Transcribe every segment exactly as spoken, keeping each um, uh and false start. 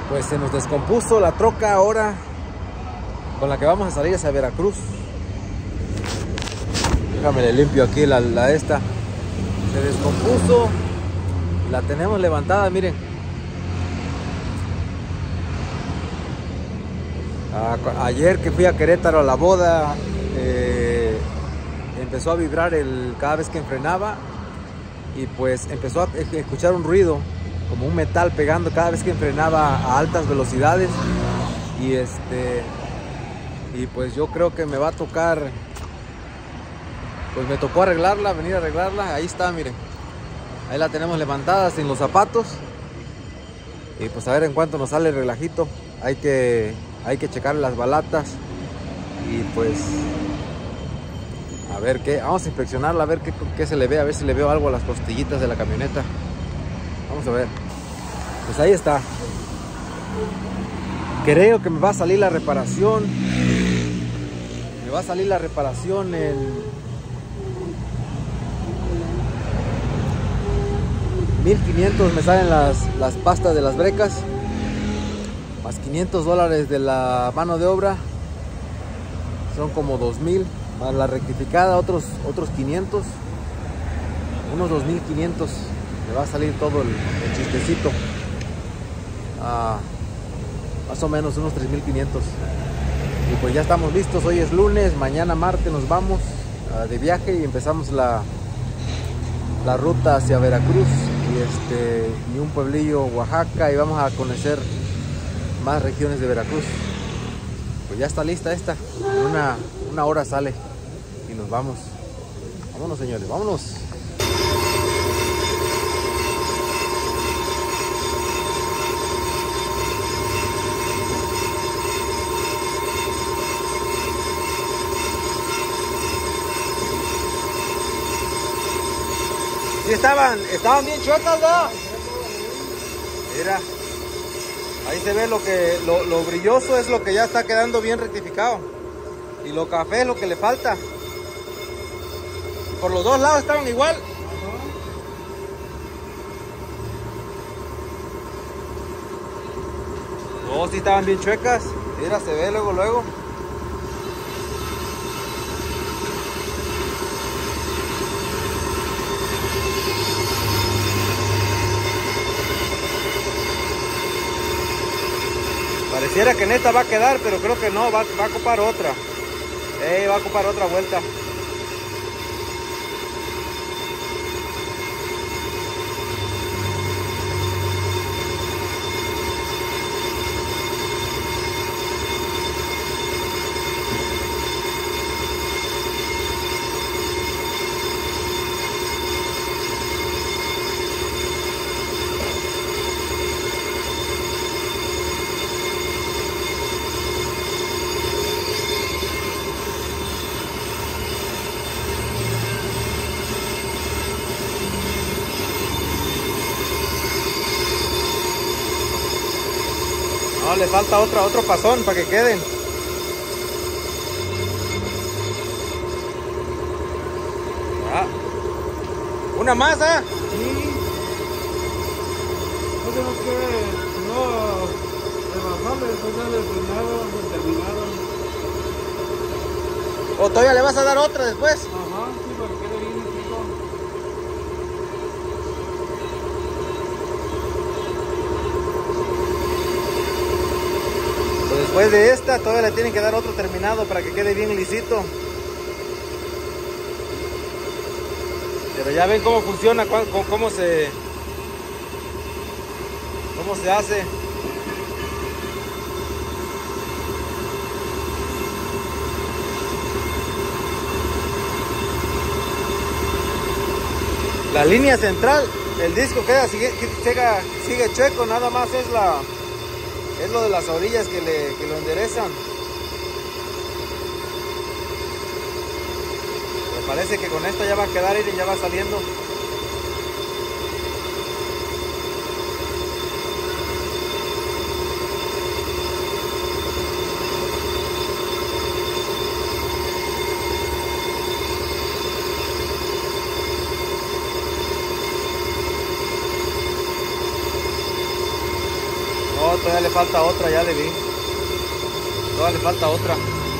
Pues se nos descompuso la troca ahora con la que vamos a salir hacia Veracruz. Déjame le limpio aquí la, la esta. Se descompuso. La tenemos levantada, miren. A, ayer que fui a Querétaro a la boda, eh, empezó a vibrar el, cada vez que enfrenaba. Y pues empezó a escuchar un ruido, como un metal pegando cada vez que enfrenaba a altas velocidades. Y este y pues yo creo que me va a tocar, pues me tocó arreglarla, venir a arreglarla. Ahí está, miren, ahí la tenemos levantada sin los zapatos. Y pues a ver en cuánto nos sale el relajito. Hay que, hay que checar las balatas. Y pues a ver qué, vamos a inspeccionarla, a ver qué, qué se le ve, a ver si le veo algo a las costillitas de la camioneta. Vamos a ver. Pues ahí está. Creo que me va a salir la reparación. Me va a salir la reparación en mil quinientos. Me salen las, las pastas de las brecas, más quinientos dólares de la mano de obra. Son como dos mil. Más la rectificada, otros, otros quinientos. Unos dos mil quinientos. Me va a salir todo el, el chistecito. Ah, más o menos unos tres mil quinientos. Y pues ya estamos listos. Hoy es lunes, mañana martes nos vamos uh, de viaje y empezamos la, la ruta hacia Veracruz y, este, y un pueblillo, Oaxaca, y vamos a conocer más regiones de Veracruz. Pues ya está lista esta. En una, una hora sale y nos vamos. Vámonos, señores, vámonos. Sí, estaban, estaban bien chuecas, ¿no? Mira, ahí se ve lo que, lo, lo brilloso es lo que ya está quedando bien rectificado. Y lo café es lo que le falta. Por los dos lados estaban igual. No, sí estaban bien chuecas. Mira, se ve luego, luego. Pareciera que en esta va a quedar, pero creo que no, va, va a ocupar otra. Eh, va a ocupar otra vuelta. No, le falta otra, otro pasón para que queden. Ah. ¿Una más, ah? ¿Eh? Sí. No tengo que no rebajarle, después ya le frenaron, terminaron. ¿O todavía le vas a dar otra después? Ajá, sí, para que quede bien chico. Después de esta todavía le tienen que dar otro terminado para que quede bien lisito. Pero ya ven cómo funciona, cómo se cómo se hace. La línea central, el disco queda sigue, sigue, sigue chueco, nada más es la es lo de las orillas que, le, que lo enderezan. Me parece que con esta ya va a quedar y ya va saliendo. No, todavía le falta otra, ya le vi. Todavía le falta otra.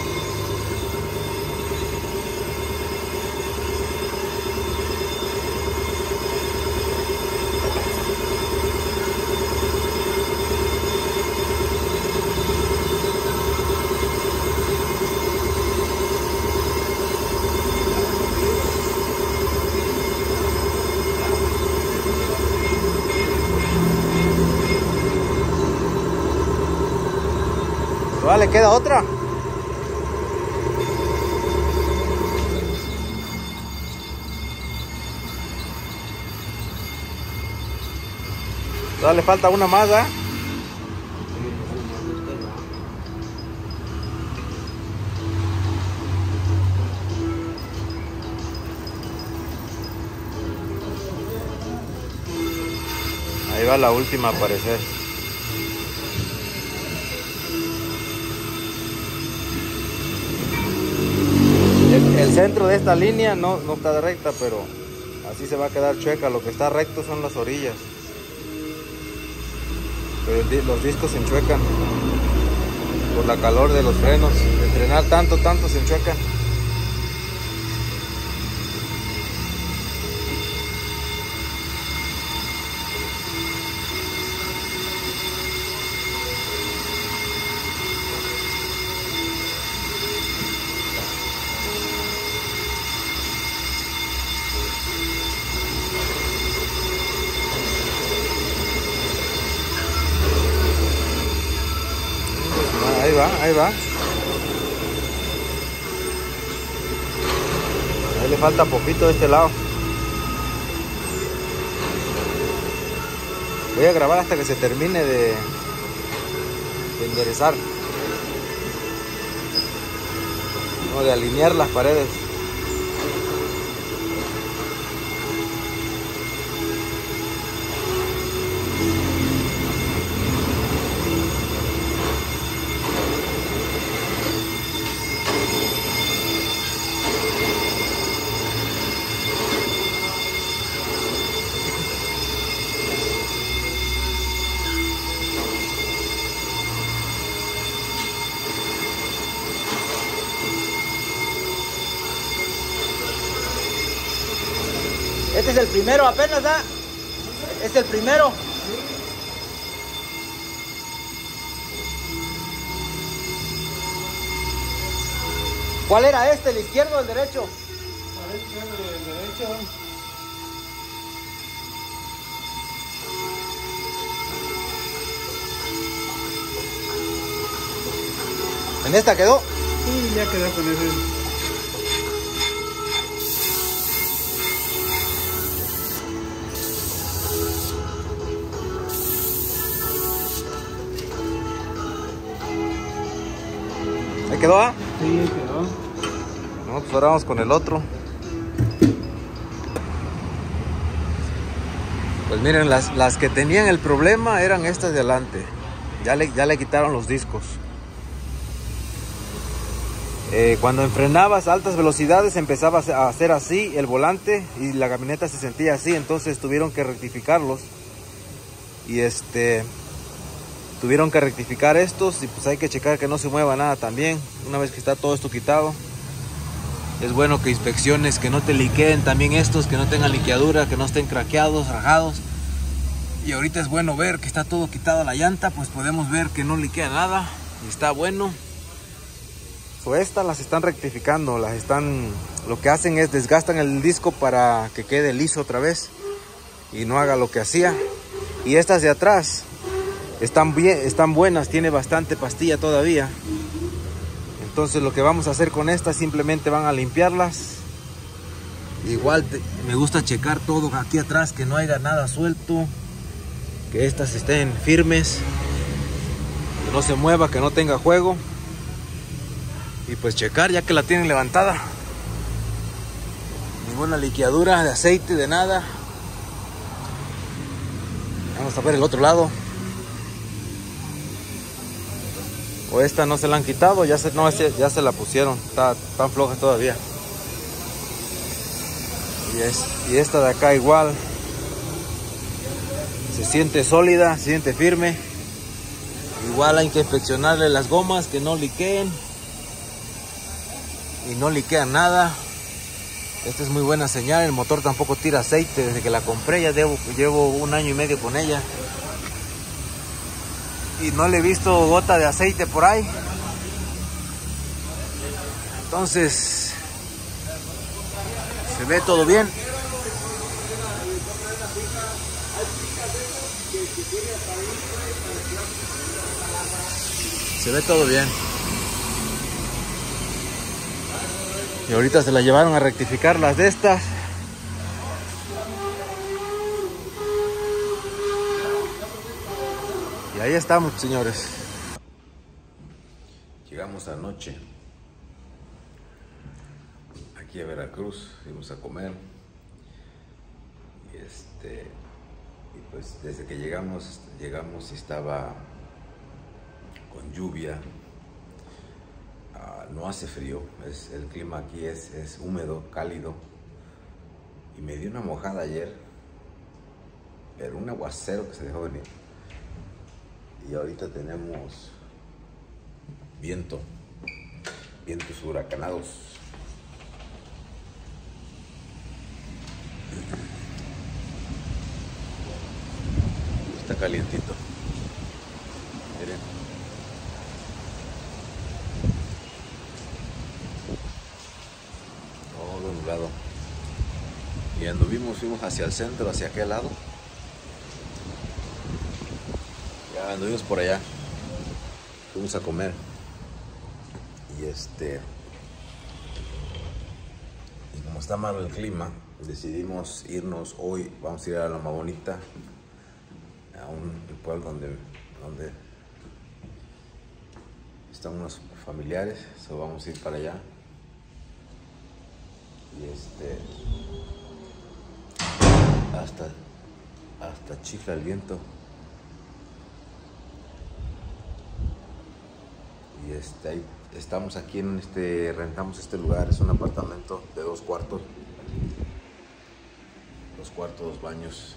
¿Le queda otra? Todavía le falta una más, ¿eh? Ahí va la última a aparecer. El centro de esta línea no, no está recta, pero así se va a quedar chueca. Lo que está recto son las orillas. Pero el, los discos se enchuecan por la calor de los frenos. De entrenar tanto, tanto se enchuecan. Ahí va, ahí va. Ahí le falta poquito de este lado. Voy a grabar hasta que se termine de, de enderezar. No, de alinear las paredes. Este es el primero apenas, ¿ah? Es el primero. ¿Cuál era este? ¿El izquierdo o el derecho? Parece el derecho. ¿En esta quedó? Sí, ya quedó con ese. ¿Ahí quedó, ah? Sí, quedó. No, pues ahora vamos con el otro. Pues miren, las, las que tenían el problema eran estas de adelante. Ya le, ya le quitaron los discos. Eh, cuando enfrenabas a altas velocidades empezaba a hacer así el volante y la camioneta se sentía así, entonces tuvieron que rectificarlos. Y este... Tuvieron que rectificar estos y pues hay que checar que no se mueva nada también. Una vez que está todo esto quitado, es bueno que inspecciones, que no te liqueen también estos, que no tengan liqueadura, que no estén craqueados, rajados. Y ahorita es bueno ver que está todo quitado la llanta, pues podemos ver que no liquea nada y está bueno. So, estas las están rectificando, las están, lo que hacen es desgastan el disco para que quede liso otra vez y no haga lo que hacía. Y estas de atrás están bien, están buenas, tiene bastante pastilla todavía. Entonces lo que vamos a hacer con estas, simplemente van a limpiarlas. Igual te, me gusta checar todo aquí atrás, que no haya nada suelto, que estas estén firmes, que no se mueva, que no tenga juego. Y pues checar ya que la tienen levantada. Ninguna liqueadura de aceite, de nada. Vamos a ver el otro lado. O esta no se la han quitado, ya se, no, ya se la pusieron, está tan floja todavía. Y, es, y esta de acá igual. Se siente sólida, se siente firme. Igual hay que inspeccionarle las gomas que no liqueen. Y no liquean nada. Esta es muy buena señal. El motor tampoco tira aceite desde que la compré. Ya llevo, llevo un año y medio con ella. Y no le he visto gota de aceite por ahí. Entonces se ve todo bien. Se ve todo bien. Y ahorita se la llevaron a rectificar las de estas. Y ahí estamos, señores. Llegamos anoche aquí a Veracruz, fuimos a comer. Y este y pues desde que llegamos, llegamos y estaba con lluvia. Uh, no hace frío, es, el clima aquí es, es húmedo, cálido. Y me dio una mojada ayer, pero un aguacero que se dejó venir. Y ahorita tenemos viento, vientos huracanados. Está calientito. Miren. Todo nublado. Y anduvimos, fuimos hacia el centro, hacia aquel lado. Ya anduvimos por allá. Fuimos a comer. Y este... Y como está malo el clima, decidimos irnos hoy. Vamos a ir a Loma Bonita, a un pueblo donde, donde están unos familiares. So vamos a ir para allá. Y este... Hasta, hasta chifla el viento. Y este, ahí estamos aquí en este, rentamos este lugar, es un apartamento de dos cuartos, dos cuartos, dos baños,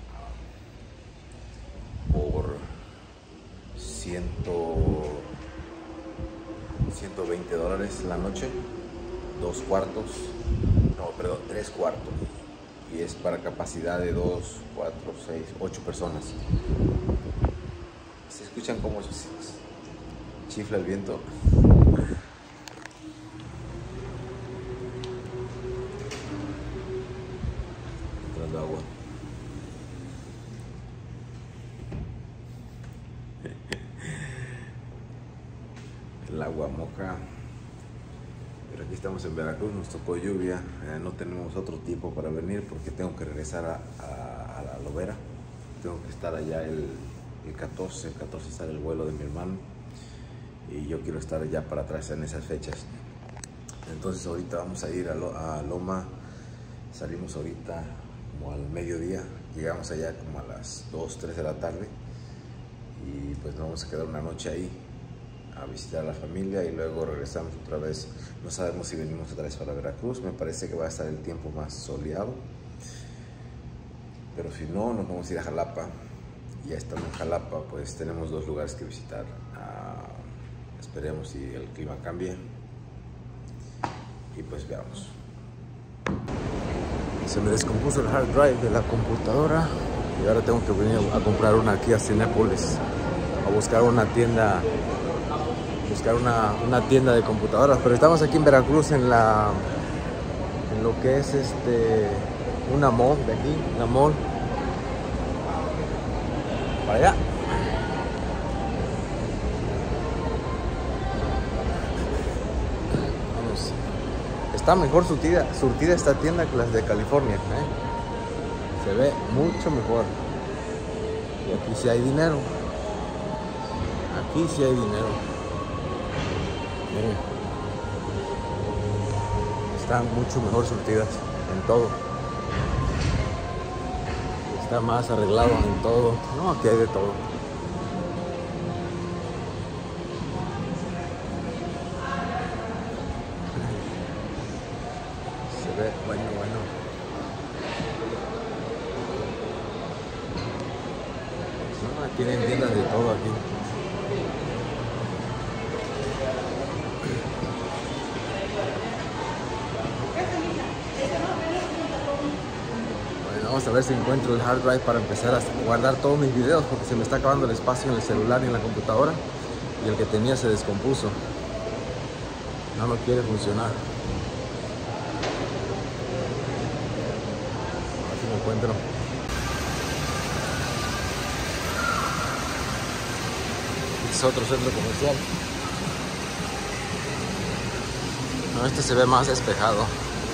por ciento, ciento veinte dólares la noche, dos cuartos, no, perdón, tres cuartos. Y es para capacidad de dos, cuatro, seis, ocho personas. ¿Se escuchan cómo chifla el viento? Entrando agua. El agua moja. Pero aquí estamos en Veracruz, nos tocó lluvia, eh, no tenemos otro tiempo para venir porque tengo que regresar a, a, a la Lobera. Tengo que estar allá el, el catorce, el catorce sale el vuelo de mi hermano y yo quiero estar allá para atrás en esas fechas. Entonces ahorita vamos a ir a, Lo, a Loma, salimos ahorita como al mediodía, llegamos allá como a las dos, tres de la tarde y pues nos vamos a quedar una noche ahí a visitar a la familia y luego regresamos otra vez. No sabemos si venimos otra vez para Veracruz, me parece que va a estar el tiempo más soleado, pero si no, nos vamos a ir a Jalapa. Y ya estando en Jalapa, pues tenemos dos lugares que visitar. Uh, esperemos si el clima cambie y pues veamos. Se me descompuso el hard drive de la computadora y ahora tengo que venir a comprar una aquí a Cinépolis, a buscar una tienda buscar una, una tienda de computadoras, pero estamos aquí en Veracruz en la en lo que es este una mall de aquí, una mall para allá. Vamos. Está mejor surtida, surtida esta tienda que las de California, ¿eh? Se ve mucho mejor y aquí sí hay dinero, aquí sí hay dinero. Miren, están mucho mejor surtidas en todo. Está más arreglado en todo. No, aquí hay de todo. Se ve bueno, bueno. No, tienen tiendas de todo aquí. a ver si encuentro el hard drive para empezar a guardar todos mis videos, porque se me está acabando el espacio en el celular y en la computadora, y el que tenía se descompuso. No me quiere funcionar. A ver si me encuentro. Este es otro centro comercial. No, este se ve más despejado.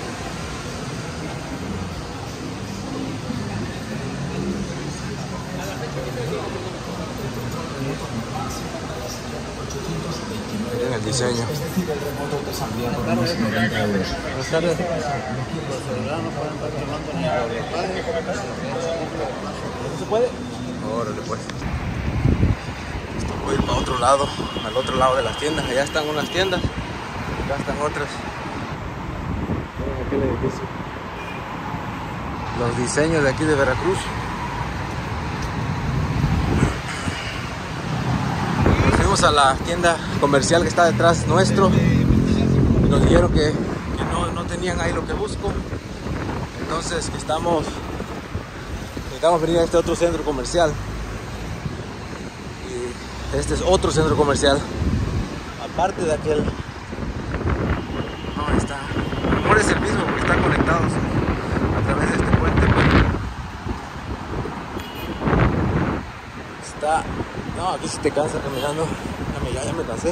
Miren el diseño. Es decir, el remoto te saldría por unos noventa euros. Buenas tardes. ¿No se puede? Órale pues. Esto voy a ir para otro lado, al otro lado de las tiendas. Allá están unas tiendas, acá están otras. Miren aquí el edificio. Los diseños de aquí de Veracruz. Fuimos a la tienda comercial que está detrás nuestro y nos dijeron que, que no, no tenían ahí lo que busco. Entonces que estamos necesitamos venir a este otro centro comercial, y este es otro centro comercial aparte de aquel. No, está, amor, es el mismo porque están conectados a través de este puente. Está, no, aquí si te cansas caminando. Ya, ya me cansé.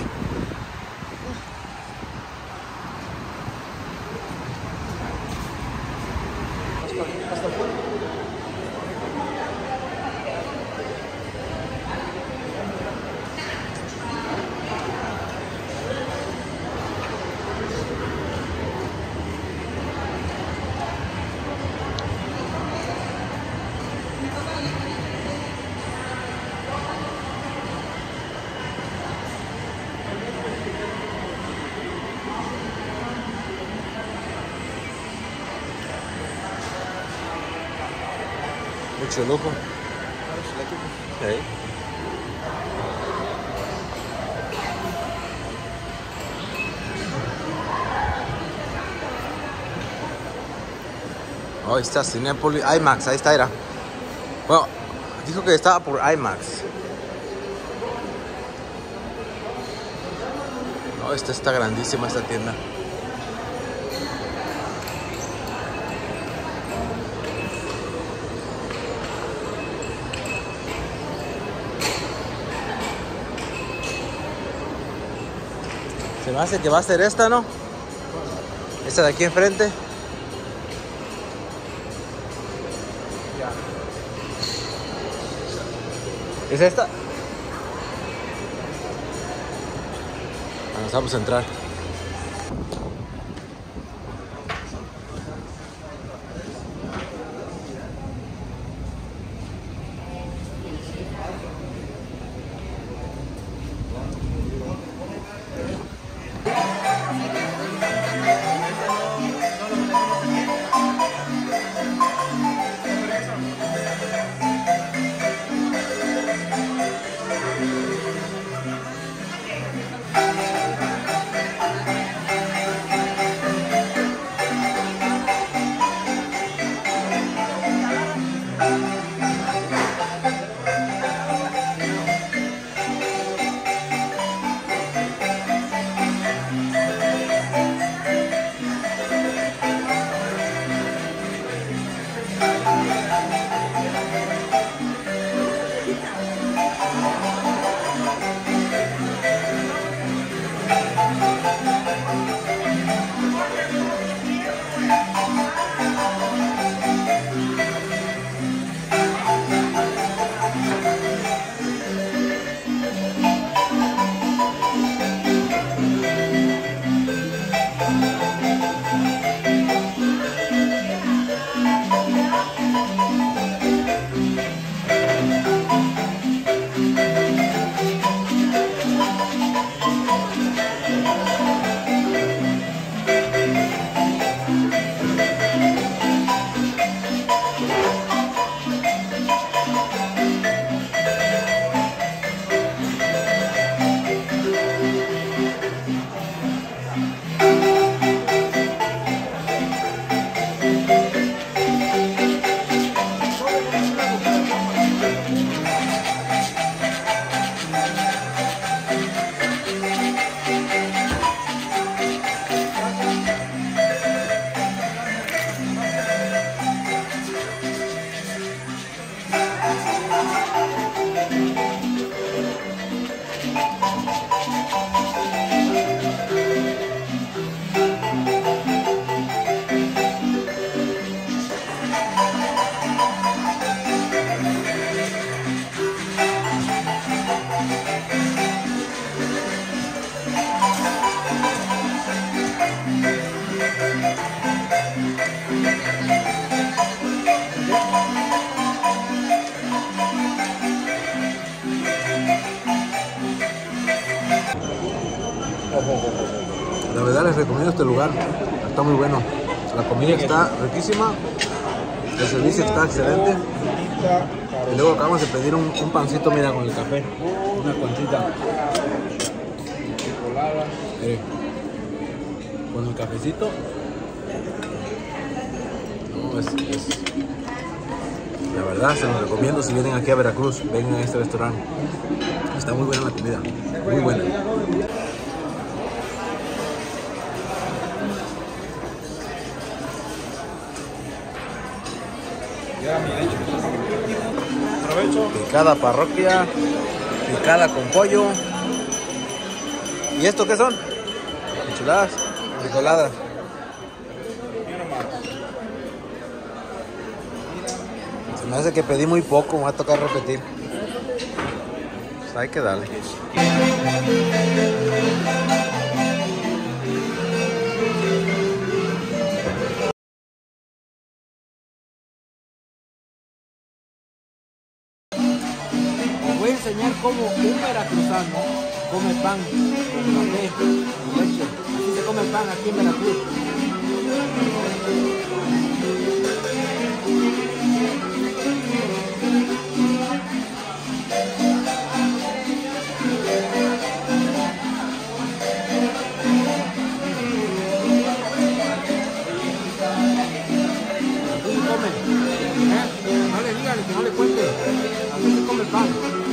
Hasta afuera. Mucho lujo. Sí. Oh, ahí está Cinépolis, IMAX, ahí está, era. Bueno, dijo que estaba por IMAX. Oh, esta está grandísima esta tienda. Se me hace que va a ser esta, ¿no? Esta de aquí enfrente. ¿Es esta? Bueno, vamos a entrar. La verdad les recomiendo este lugar, está muy bueno. La comida está riquísima, el servicio está excelente. Y luego acabamos de pedir un, un pancito, mira, con el café, una concita. Mire, con el cafecito. No, es, es, la verdad se los recomiendo si vienen aquí a Veracruz, vengan a este restaurante. Está muy buena la comida, muy buena. Picada parroquia, picada con pollo. ¿Y esto qué son? Enchiladas, picoladas. Se me hace que pedí muy poco, me va a tocar repetir. Pues hay que darle. Voy a enseñar cómo un veracruzano come pan con café y leche. Así se come pan aquí en Veracruz. Así se come. ¿Eh? No le digan que no le cuente. Así se come el pan.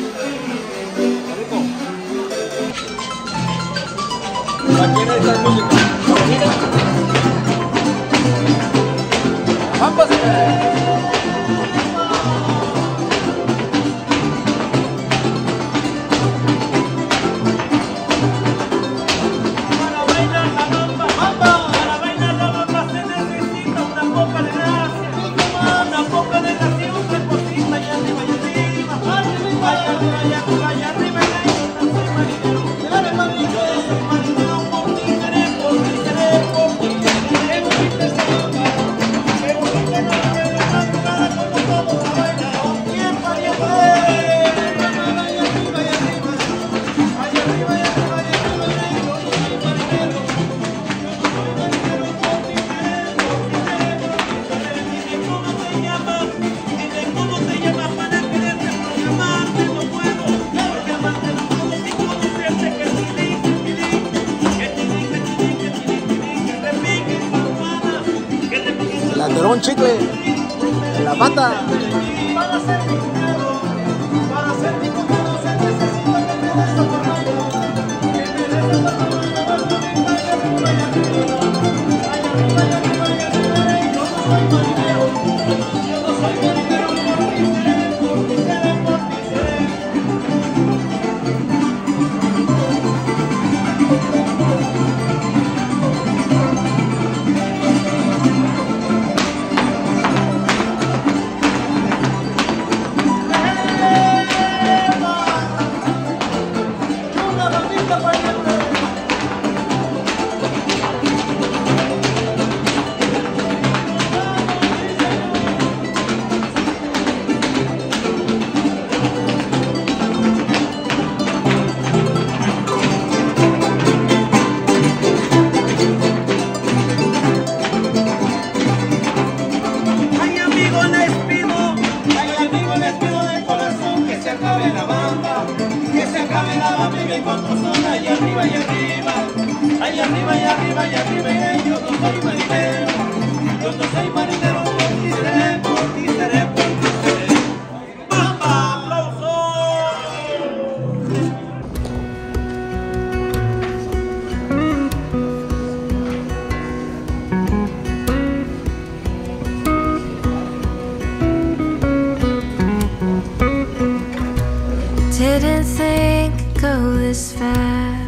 ¿A quién es esta música? ¡Vamos! Un chicle en la pata. Didn't think it'd go this fast.